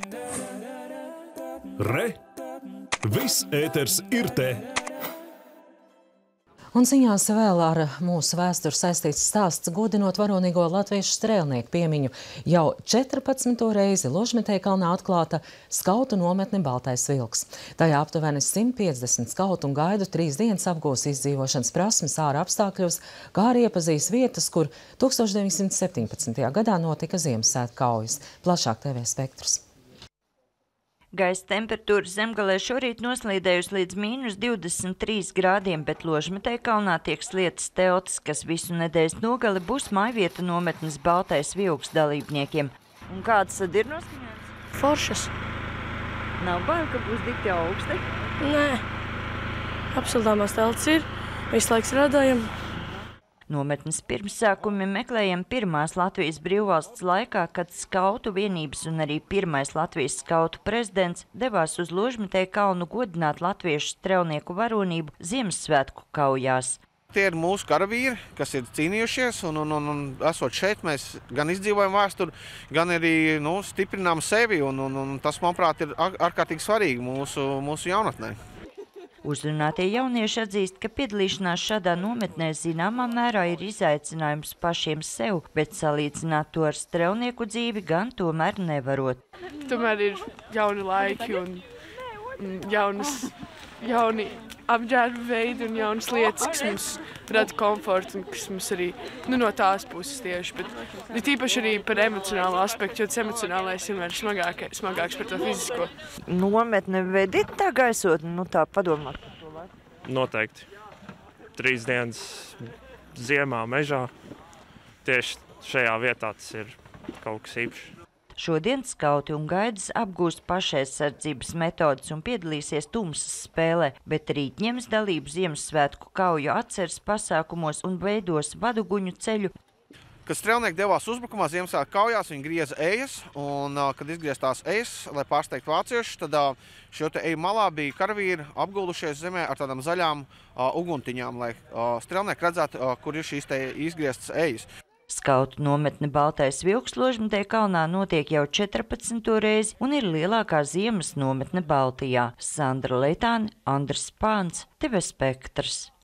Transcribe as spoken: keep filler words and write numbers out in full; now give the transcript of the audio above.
Re! Viss ēters ir te! Un ziņās vēl ar mūsu vēsturi saistīts stāsts godinot varonīgo latviešu strēlnieku piemiņu. Jau četrpadsmito reizi Ložmetē kalnā atklāta skautu nometne Baltais vilks. Tajā aptuveni simt piecdesmit skautu un gaidu trīs dienas apgūs izdzīvošanas prasmes ārā apstākļos, kā arī iepazīs vietas, kur tūkstoš deviņsimt septiņpadsmitajā gadā notika Ziemassvētku kaujas. Plašāk T V Spektrs. Gaisa temperatūra Zemgalē šorīt noslīdējusi līdz mīnus divdesmit trīs grādiem, bet Ložmetē kalnā tiek slietas teltis, kas visu nedēļas nogali būs mājvieta nometnes Baltais vilks dalībniekiem. Un kādas tad ir noskaņotas? Foršas. Nav bail, ka būs dikti augsti? Nē. Apsildāmās teltis ir, visu laiku strādājam. Nometnes pirmsākumi meklējam pirmās Latvijas brīvvalsts laikā, kad skautu vienības un arī pirmais Latvijas skautu prezidents devās uz Ložmetē kalnu godināt latviešu strēlnieku varonību Ziemassvētku kaujās. Tie ir mūsu karavīri, kas ir cīnījušies, un, un, un, un esot šeit, mēs gan izdzīvojam vēsturi, gan arī nu, stiprinām sevi, un, un, un tas, manuprāt, ir ārkārtīgi svarīgi mūsu, mūsu jaunatnē. Uzrunātie jaunieši atzīst, ka piedalīšanās šādā nometnē zināmā mērā ir izaicinājums pašiem sev, bet salīdzināt to ar strēlnieku dzīvi gan tomēr nevarot. Tomēr ir jauni laiki un jaunas, jauni apģērba veidi un jaunas lietas, kas mums rada komfortu un kas mums arī nu, no tās puses tieši. Bet ir tīpaši arī par emocionālo aspektu, jo tas emocionālais vienmēr ir smagāk, smagāks par to fizisko. Nometne vedīt tā gaisotni, nu tā padomāt par to laiku? Noteikti. Trīs dienas ziemā mežā. Tieši šajā vietā tas ir kaut kas īpašs. Šodien skauti un gaidas apgūst pašaizsardzības metodas un piedalīsies tumsas spēlē, bet rīt ņems dalību Ziemassvētku kauju atceres pasākumos un veidos vaduguņu ceļu. Kad strēlnieki devās uzbrukumā Ziemassvētku kaujās, viņi grieza ejas, un kad izgriez tās ejas, lai pārsteigtu vāciešus, tad šo te eju malā bija karavīri apguldušies zemē ar tādām zaļām uguntiņām, lai strēlnieki redzētu, kur ir šīs te izgrieztas ejas. Skautu nometne Baltais vilks Ložmetē kalnā notiek jau četrpadsmito reizi un ir lielākā ziemas nometne Baltijā. Sandra Leitāne, Andris Pāns, T V Spektrs.